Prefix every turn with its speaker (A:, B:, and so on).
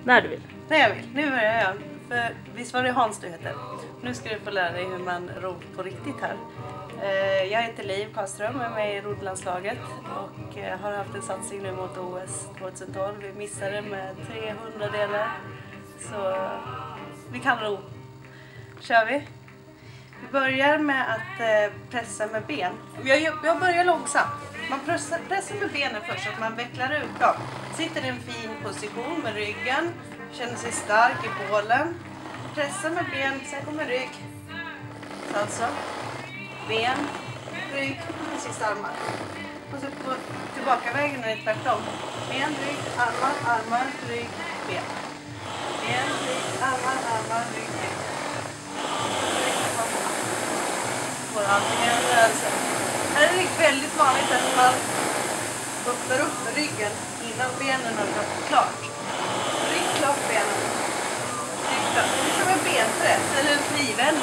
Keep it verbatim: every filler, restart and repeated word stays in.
A: När du vill.
B: När jag vill. Nu börjar jag. För visst var det Hans du heter? Nu ska du få lära dig hur man ror på riktigt här. Jag heter Liv Karlström och är med i roddlandslaget och har haft en satsning nu mot O S tjugohundratolv. Vi missade med trehundra delar. Så vi kan ro. Kör vi? Vi börjar med att pressa med ben. Jag börjar långsamt. Man pressar, pressar med benen först så att man vecklar ut dem. Sitter i en fin position med ryggen. Känner sig stark i bålen. Pressa med ben, sen kommer rygg. Så alltså. Ben, rygg och sista armar. Och så på tillbakavägen är det tvärtom. Ben, rygg, armar, armar, rygg, ben. Ben, rygg, armar, armar, rygg, ben. Får antingen en rörelse. Här är det väldigt vanligt att man öppnar upp ryggen innan benen har gått klart. Rygg klart benen. Rygg klart. Det är som en benpress eller en frivänd